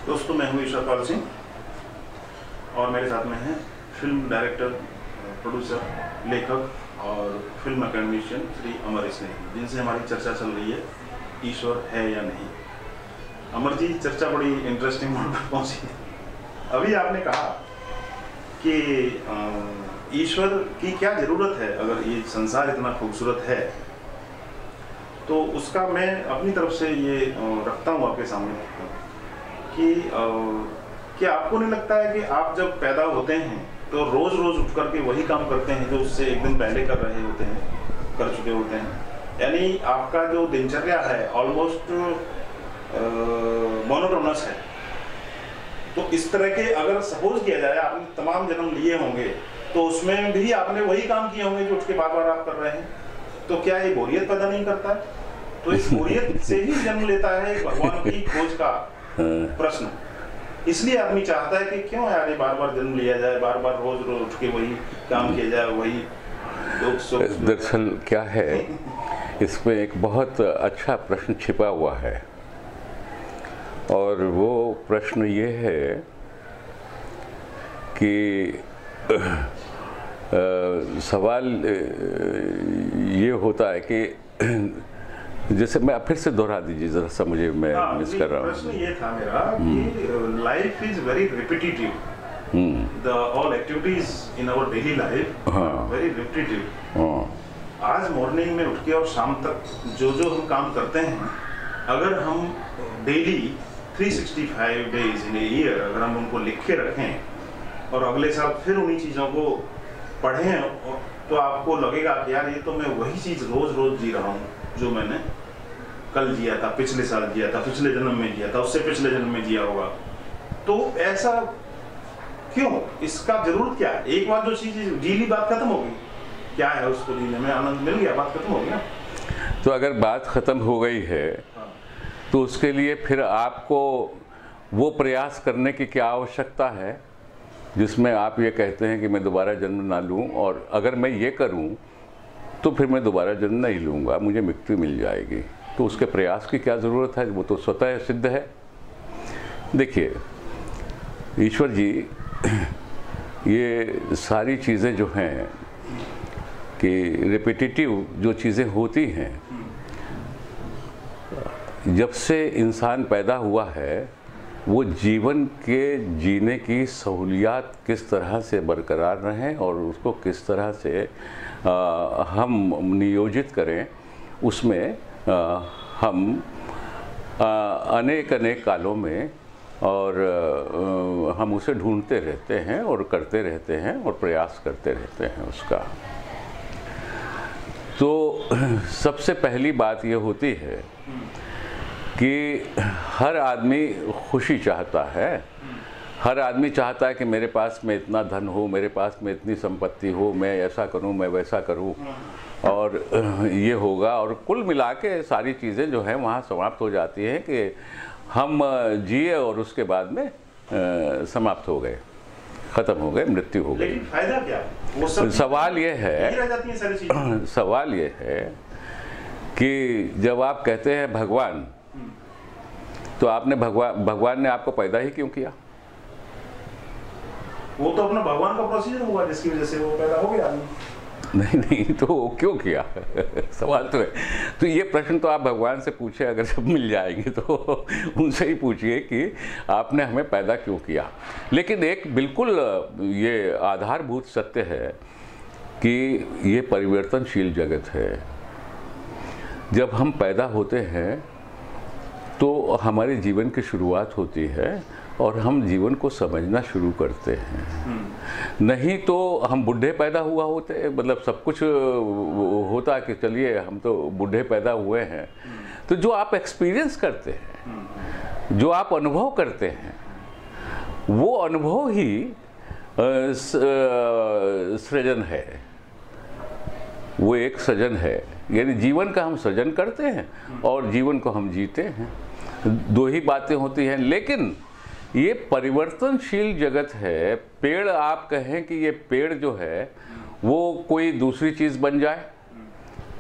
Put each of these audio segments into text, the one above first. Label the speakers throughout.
Speaker 1: दोस्तों, मैं हूँ ईश्वरपाल सिंह और मेरे साथ में हैं फिल्म डायरेक्टर, प्रोड्यूसर, लेखक और फिल्म अकेडमिशियन श्री अमर स्नेही, जिनसे हमारी चर्चा चल रही है ईश्वर है या नहीं। अमर जी, चर्चा बड़ी इंटरेस्टिंग मोड पर पहुँची है। अभी आपने कहा कि ईश्वर की क्या ज़रूरत है, अगर ये संसार इतना खूबसूरत है तो उसका मैं अपनी तरफ से ये रखता हूँ आपके सामने कि क्या आपको नहीं लगता है कि आप जब पैदा होते हैं तो रोज़ रोज़ उठ करके वही काम करते हैं जो उससे एक दिन पहले कर रहे होते हैं, कर चुके होते हैं? यानी आपका जो दिनचर्या है ऑलमोस्ट मोनोटोनस है। तो इस तरह के अगर सपोज किया जाए आपने तमाम जन्म लिए होंगे तो उसमें भी आपने वही काम किए होंगे जो उठ के बार बार आप कर रहे हैं, तो क्या ये बोरियत पैदा नहीं करता है? तो इस बोरियत से ही जन्म लेता है भगवान की खोज का प्रश्न। इसलिए आदमी चाहता है कि क्यों यार ये बार बार जन्म लिया जाए, बार बार रोज रोज उठ के वही काम किया जाए, वही दुख।
Speaker 2: दरअसल क्या है, इसमें एक बहुत अच्छा प्रश्न छिपा हुआ है और वो प्रश्न ये है कि सवाल ये होता है कि जैसे मैं फिर से दोहरा दीजिए जरा सा, मुझे मैं मिस कर रहा हूँ।
Speaker 1: प्रश्न ये था मेरा कि life is very repetitive, the all activities in our daily life very repetitive. आज मॉर्निंग में उठ के और शाम तक जो जो हम काम करते हैं, अगर हम daily 365 days in a year अगर हम उनको लिख के रखें और अगले साल फिर उन्हीं चीज़ों को पढ़ें तो आपको लगेगा कि यार ये तो मैं वही चीज़ रोज रोज जी रहा हूँ जो मैंने कल जिया था, पिछले साल जिया था, पिछले जन्म में जिया था, उससे पिछले जन्म में जिया होगा। तो ऐसा क्यों? इसका जरूरत क्या है? एक बार जो चीज जी ली, बात खत्म हो गई। क्या है उसको जीने में? आनंद मिल गया, बात खत्म हो गई ना।
Speaker 2: तो अगर बात खत्म हो गई है तो उसके लिए फिर आपको वो प्रयास करने की क्या आवश्यकता है जिसमें आप ये कहते हैं कि मैं दोबारा जन्म ना लूं, और अगर मैं ये करूं तो फिर मैं दोबारा जन्म नहीं लूँगा, मुझे मुक्ति मिल जाएगी। तो उसके प्रयास की क्या ज़रूरत है? वो तो स्वतः सिद्ध है। देखिए ईश्वर जी, ये सारी चीज़ें जो हैं कि रिपीटेटिव जो चीज़ें होती हैं, जब से इंसान पैदा हुआ है वो जीवन के जीने की सहूलियात किस तरह से बरकरार रहें और उसको किस तरह से हम नियोजित करें, उसमें हम अनेक अनेक कालों में और हम उसे ढूंढते रहते हैं और करते रहते हैं और प्रयास करते रहते हैं उसका। तो सबसे पहली बात ये होती है कि हर आदमी खुशी चाहता है। हर आदमी चाहता है कि मेरे पास में इतना धन हो, मेरे पास में इतनी संपत्ति हो, मैं ऐसा करूं, मैं वैसा करूं और ये होगा। और कुल मिला के सारी चीज़ें जो हैं वहाँ समाप्त हो जाती हैं कि हम जिए और उसके बाद में समाप्त हो गए, ख़त्म हो गए, मृत्यु हो गई।
Speaker 1: लेकिन फायदा क्या? वो सब
Speaker 2: सवाल ये है, सवाल ये है कि जब आप कहते हैं भगवान, तो आपने भगवान ने आपको पैदा ही क्यों किया?
Speaker 1: वो तो अपना भगवान का प्रोसीजर हुआ जिसकी वजह से वो पैदा हो गया आदमी।
Speaker 2: नहीं, तो क्यों किया? सवाल तो है। तो ये प्रश्न तो आप भगवान से पूछे, अगर सब मिल जाएंगे तो उनसे ही पूछिए कि आपने हमें पैदा क्यों किया। लेकिन एक बिल्कुल ये आधारभूत सत्य है कि ये परिवर्तनशील जगत है। जब हम पैदा होते हैं तो हमारे जीवन की शुरुआत होती है और हम जीवन को समझना शुरू करते हैं। नहीं तो हम बुढ़े पैदा हुआ होते, मतलब सब कुछ होता कि चलिए हम तो बुढ़े पैदा हुए हैं। तो जो आप एक्सपीरियंस करते हैं, जो आप अनुभव करते हैं, वो अनुभव ही सृजन है, वो एक सृजन है। यानी जीवन का हम सृजन करते हैं और जीवन को हम जीते हैं। दो ही बातें होती हैं। लेकिन ये परिवर्तनशील जगत है। पेड़, आप कहें कि ये पेड़ जो है वो कोई दूसरी चीज़ बन जाए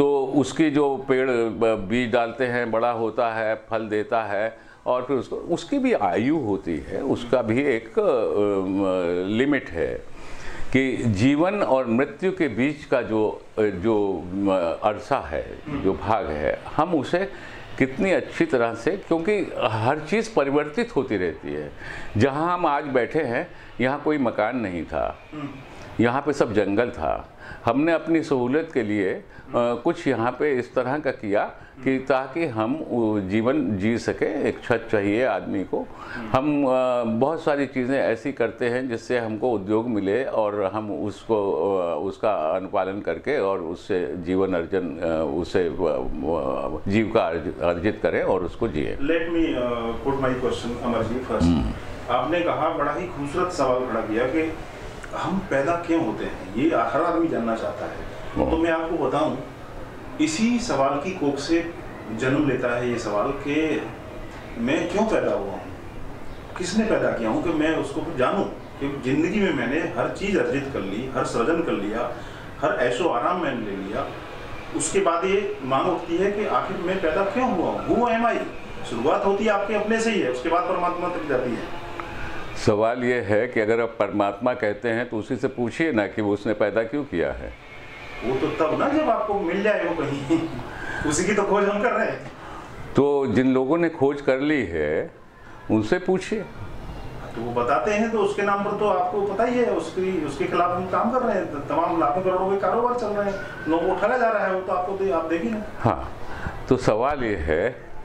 Speaker 2: तो उसकी जो पेड़ बीज डालते हैं, बड़ा होता है, फल देता है, और फिर उसकी भी आयु होती है, उसका भी एक लिमिट है कि जीवन और मृत्यु के बीच का जो अरसा है, जो भाग है, हम उसे कितनी अच्छी तरह से, क्योंकि हर चीज़ परिवर्तित होती रहती है। जहाँ हम आज बैठे हैं, यहाँ कोई मकान नहीं था, यहाँ पे सब जंगल था। हमने अपनी सहूलियत के लिए कुछ यहाँ पे इस तरह का किया कि ताकि हम जीवन जी सके। एक छत चाहिए आदमी को। हम बहुत सारी चीज़ें ऐसी करते हैं जिससे हमको उद्योग मिले और हम उसका अनुपालन करके और उससे जीवन अर्जन, उससे जीविका अर्जित करें और उसको जिए।
Speaker 1: Let me put my question Amar ji first. आपने कहा, बड़ा ही खूबसूरत सवाल खड़ा किया कि हम पैदा क्यों होते हैं, ये हर आदमी जानना चाहता है। तो मैं आपको बताऊं, इसी सवाल की कोख से जन्म लेता है ये सवाल कि मैं क्यों पैदा हुआ हूँ, किसने पैदा किया हूँ, कि मैं उसको जानूं कि जिंदगी में मैंने हर चीज़ अर्जित कर ली, हर सृजन कर लिया, हर ऐशो आराम मैंने ले लिया। उसके बाद ये मांग उठती है कि आखिर मैं पैदा क्यों हुआ हूँ, हु एम आई। शुरुआत होती है आपके अपने से ही है, उसके बाद परमात्मा तक जाती है।
Speaker 2: सवाल ये है कि अगर आप परमात्मा कहते हैं तो उसी से पूछिए ना कि वो उसने पैदा क्यों किया है।
Speaker 1: वो तो तब ना जब आपको मिल जाए वो कहीं, उसी की तो खोज हम कर रहे हैं।
Speaker 2: तो जिन लोगों ने खोज कर ली है उनसे पूछिए,
Speaker 1: तो वो बताते हैं, तो उसके नाम पर तो आपको पता ही है, उसके खिलाफ हम काम कर रहे हैं। तमाम लाखों करोड़ों के कारोबार चल रहे हैं, लोगों को ठगा जा रहा है, वो तो आपको आप देखिए ना।
Speaker 2: हाँ, तो सवाल ये है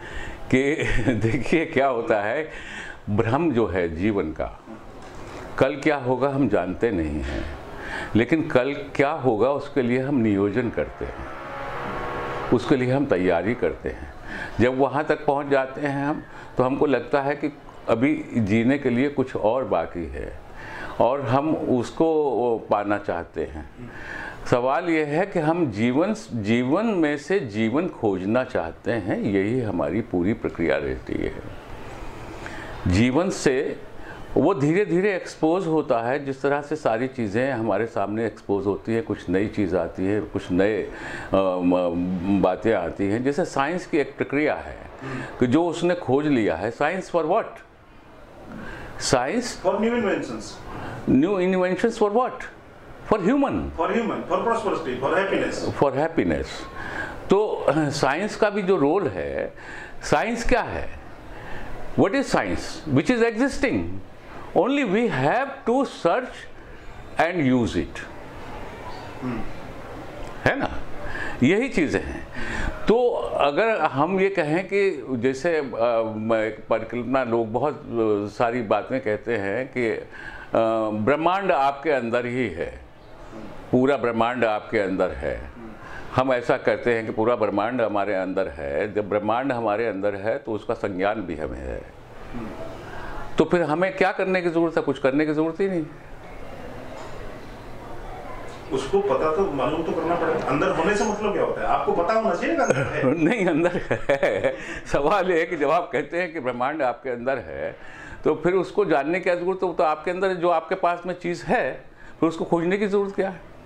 Speaker 2: कि देखिए क्या होता है, भ्रम जो है जीवन का, कल क्या होगा हम जानते नहीं हैं, लेकिन कल क्या होगा उसके लिए हम नियोजन करते हैं, उसके लिए हम तैयारी करते हैं। जब वहाँ तक पहुँच जाते हैं हम, तो हमको लगता है कि अभी जीने के लिए कुछ और बाकी है और हम उसको पाना चाहते हैं। सवाल ये है कि हम जीवन में से जीवन खोजना चाहते हैं, यही हमारी पूरी प्रक्रिया रहती है। जीवन से वो धीरे धीरे एक्सपोज होता है, जिस तरह से सारी चीज़ें हमारे सामने एक्सपोज होती है, कुछ नई चीज़ आती है, कुछ नए बातें आती हैं। जैसे साइंस की एक प्रक्रिया है कि जो उसने खोज लिया है, science for what, science
Speaker 1: for new inventions,
Speaker 2: new inventions for what, for human, for
Speaker 1: prosperity, for happiness,
Speaker 2: for happiness. तो साइंस का भी जो रोल है, साइंस क्या है, what is science? Which is existing, only we have to search and use it, है ना, यही चीज़ें हैं। तो अगर हम ये कहें कि जैसे परिकल्पना लोग बहुत सारी बातें कहते हैं कि ब्रह्मांड आपके अंदर ही है, पूरा ब्रह्मांड आपके अंदर है। हम ऐसा करते हैं कि पूरा ब्रह्मांड हमारे अंदर है। जब ब्रह्मांड हमारे अंदर है तो उसका संज्ञान भी हमें है, तो फिर हमें क्या करने की जरूरत है, कुछ करने की जरूरत ही नहीं।
Speaker 1: उसको पता तो मालूम तो करना पड़ेगा। अंदर होने से मतलब क्या होता है, आपको पता होना चाहिए अंदर है।
Speaker 2: नहीं, अंदर है। सवाल है कि जब आप कहते हैं कि ब्रह्मांड आपके अंदर है, तो फिर उसको जानने की जरूरत है। तो आपके अंदर जो आपके पास में चीज़ है, फिर उसको खोजने की जरूरत क्या है।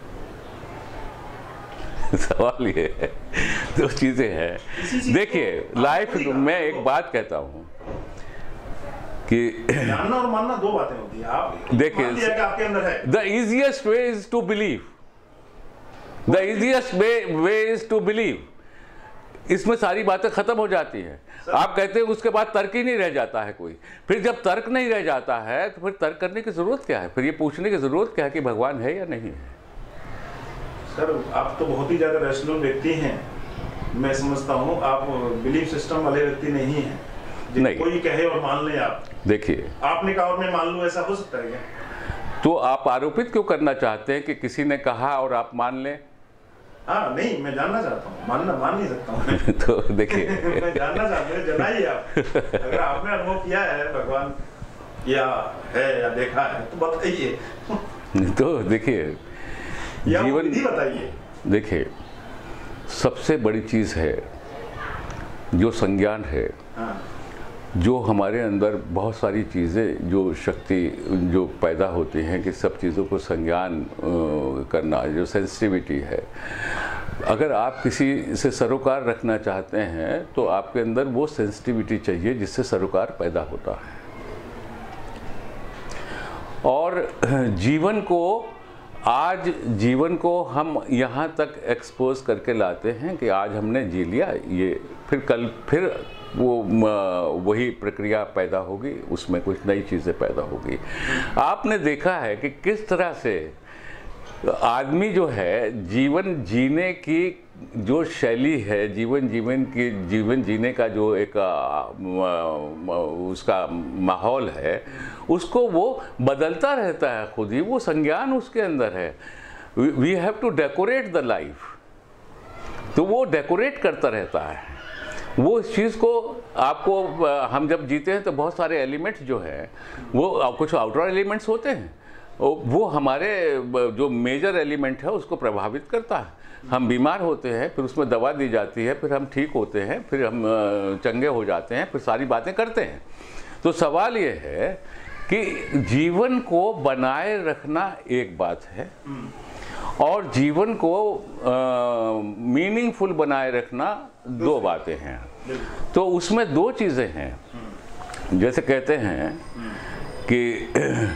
Speaker 2: सवाल ये है, दो चीज़ें हैं। देखिए, लाइफ में एक बात कहता हूँ कि
Speaker 1: जानना और मानना दो बातें होती हैं। आप
Speaker 2: देखिए,
Speaker 1: आपके अंदर है।
Speaker 2: The easiest way is to believe, the easiest way is to believe. इसमें सारी बातें खत्म हो जाती हैं। आप कहते हैं उसके बाद तर्क ही नहीं रह जाता है कोई। फिर जब तर्क नहीं रह जाता है तो फिर तर्क करने की जरूरत क्या है, फिर ये पूछने की जरूरत क्या है कि भगवान है या नहीं है।
Speaker 1: सर, आप तो बहुत ही ज़्यादा रैशनल व्यक्ति हैं, मैं समझता हूँ। आप बिलीफ सिस्टम वाले व्यक्ति नहीं हैं,
Speaker 2: नहीं।
Speaker 1: कोई कहे और मान लें आप।
Speaker 2: देखिए,
Speaker 1: आपने कहा और मैं मान लूँ, ऐसा हो सकता है क्या?
Speaker 2: तो आप आरोपित क्यों करना चाहते हैं कि किसी ने कहा और आप मान लें?
Speaker 1: हाँ, नहीं, मैं जानना चाहता हूँ, मान नहीं सकता हूँ।
Speaker 2: तो देखिए
Speaker 1: मैं जानना चाहता हूँ, जनाइए आप। अगर आपने अनुभव किया है भगवान या है या देखा है तो बताइए।
Speaker 2: तो देखिए, जीवन
Speaker 1: बताइए।
Speaker 2: देखिए, सबसे बड़ी चीज़ है जो संज्ञान है।
Speaker 1: हाँ।
Speaker 2: जो हमारे अंदर बहुत सारी चीज़ें, जो शक्ति जो पैदा होती हैं कि सब चीज़ों को संज्ञान करना, जो सेंसिटिविटी है, अगर आप किसी से सरोकार रखना चाहते हैं तो आपके अंदर वो सेंसिटिविटी चाहिए जिससे सरोकार पैदा होता है। और जीवन को हम यहाँ तक एक्सपोज करके लाते हैं कि आज हमने जी लिया, ये फिर कल फिर वही प्रक्रिया पैदा होगी, उसमें कुछ नई चीज़ें पैदा होगी। आपने देखा है कि किस तरह से आदमी जो है जीवन जीने की जो शैली है, जीवन जीने का जो एक उसका माहौल है, उसको वो बदलता रहता है, खुद ही वो संज्ञान उसके अंदर है। We have to decorate the life, तो वो डेकोरेट करता रहता है। वो इस चीज़ को आपको, हम जब जीते हैं तो बहुत सारे एलिमेंट्स जो हैं वो कुछ आउटर एलिमेंट्स होते हैं, वो हमारे जो मेजर एलिमेंट है उसको प्रभावित करता है। हम बीमार होते हैं, फिर उसमें दवा दी जाती है, फिर हम ठीक होते हैं, फिर हम चंगे हो जाते हैं, फिर सारी बातें करते हैं। तो सवाल ये है कि जीवन को बनाए रखना एक बात है और जीवन को मीनिंगफुल बनाए रखना दो बातें हैं। तो उसमें दो चीज़ें हैं। जैसे कहते हैं कि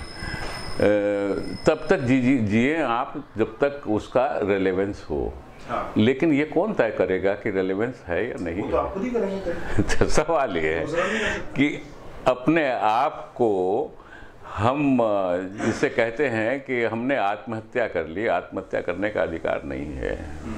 Speaker 2: तब तक जिए आप जब तक उसका रेलेवेंस हो। हाँ। लेकिन ये कौन तय करेगा कि रेलेवेंस है या नहीं? वो तो आप खुद ही करेंगे। तो सवाल ये है कि अपने आप को हम जिसे कहते हैं कि हमने आत्महत्या कर ली, आत्महत्या करने का अधिकार नहीं है।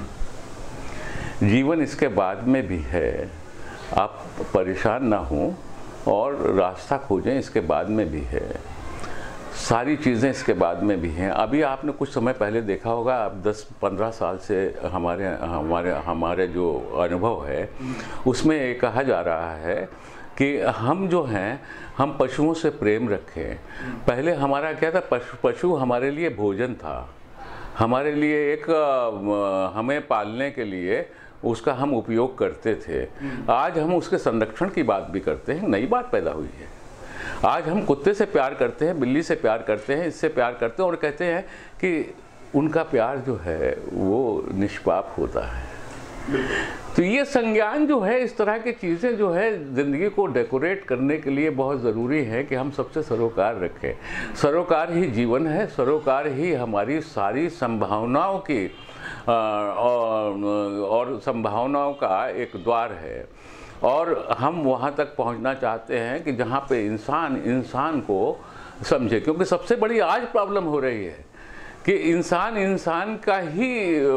Speaker 2: जीवन इसके बाद में भी है, आप परेशान ना हों और रास्ता खोजें, इसके बाद में भी है, सारी चीज़ें इसके बाद में भी हैं। अभी आपने कुछ समय पहले देखा होगा, आप 10-15 साल से हमारे जो अनुभव है उसमें ये कहा जा रहा है कि हम जो हैं हम पशुओं से प्रेम रखें। पहले हमारा क्या था, पशु हमारे लिए भोजन था, हमारे लिए एक हमें पालने के लिए उसका हम उपयोग करते थे। आज हम उसके संरक्षण की बात भी करते हैं, नई बात पैदा हुई है। आज हम कुत्ते से प्यार करते हैं, बिल्ली से प्यार करते हैं, इससे प्यार करते हैं और कहते हैं कि उनका प्यार जो है वो निष्पाप होता है। तो ये संज्ञान जो है, इस तरह की चीज़ें जो है ज़िंदगी को डेकोरेट करने के लिए बहुत ज़रूरी है कि हम सबसे सरोकार रखें। सरोकार ही जीवन है, सरोकार ही हमारी सारी संभावनाओं की और संभावनाओं का एक द्वार है। और हम वहाँ तक पहुँचना चाहते हैं कि जहाँ पे इंसान को समझे, क्योंकि सबसे बड़ी आज प्रॉब्लम हो रही है कि इंसान का ही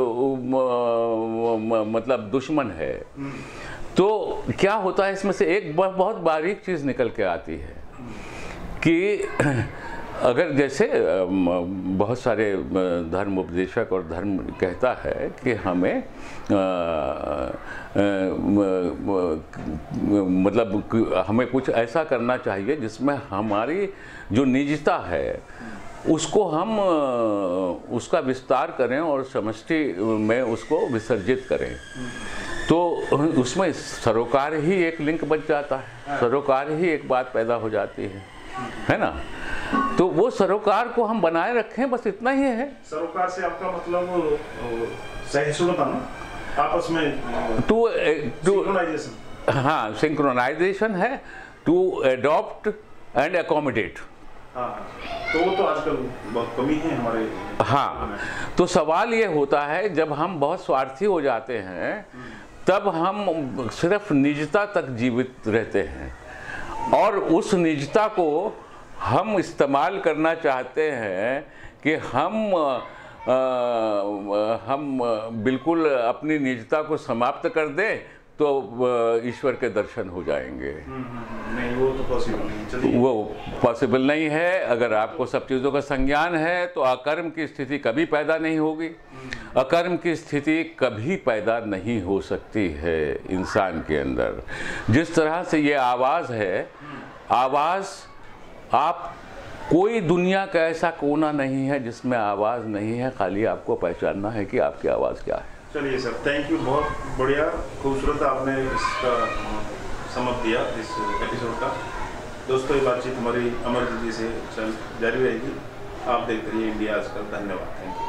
Speaker 2: मतलब दुश्मन है। तो क्या होता है, इसमें से एक बहुत बारीक चीज़ निकल के आती है कि अगर जैसे बहुत सारे धर्म उपदेशक और धर्म कहता है कि हमें मतलब हमें कुछ ऐसा करना चाहिए जिसमें हमारी जो निजता है उसको हम उसका विस्तार करें और समष्टि में उसको विसर्जित करें। तो उसमें सरोकार ही एक लिंक बच जाता है, सरोकार ही एक बात पैदा हो जाती है ना। तो वो सरोकार को हम बनाए रखें, बस इतना ही है।
Speaker 1: सरोकार से आपका मतलब सहिष्णुता ना, आपस में
Speaker 2: टू
Speaker 1: सिंक्रोनाइजेशन।
Speaker 2: हाँ, सिंक्रोनाइजेशन है, टू अडॉप्ट एंड अकोमोडेट।
Speaker 1: हाँ, तो वो तो आजकल बहुत कमी है हमारे।
Speaker 2: हाँ, तो सवाल ये होता है जब हम बहुत स्वार्थी हो जाते हैं तब हम सिर्फ निजता तक जीवित रहते हैं और उस निजता को हम इस्तेमाल करना चाहते हैं कि हम बिल्कुल अपनी निजता को समाप्त कर दें तो ईश्वर के दर्शन हो जाएंगे।
Speaker 1: नहीं, वो तो पॉसिबल नहीं।
Speaker 2: वो पॉसिबल नहीं है। अगर आपको सब चीज़ों का संज्ञान है तो अकर्म की स्थिति कभी पैदा नहीं होगी, अकर्म की स्थिति कभी पैदा नहीं हो सकती है इंसान के अंदर। जिस तरह से ये आवाज़ है, आवाज़ आप कोई दुनिया का ऐसा कोना नहीं है जिसमें आवाज़ नहीं है, खाली आपको पहचानना है कि आपकी आवाज़ क्या है।
Speaker 1: चलिए सर, थैंक यू, बहुत बढ़िया खूबसूरत आपने इसका समझ दिया इस एपिसोड का। दोस्तों, ये बातचीत हमारी अमरजीत जी से जारी रहेगी। आप देखते रहिए इंडिया आजकल। धन्यवाद, थैंक यू।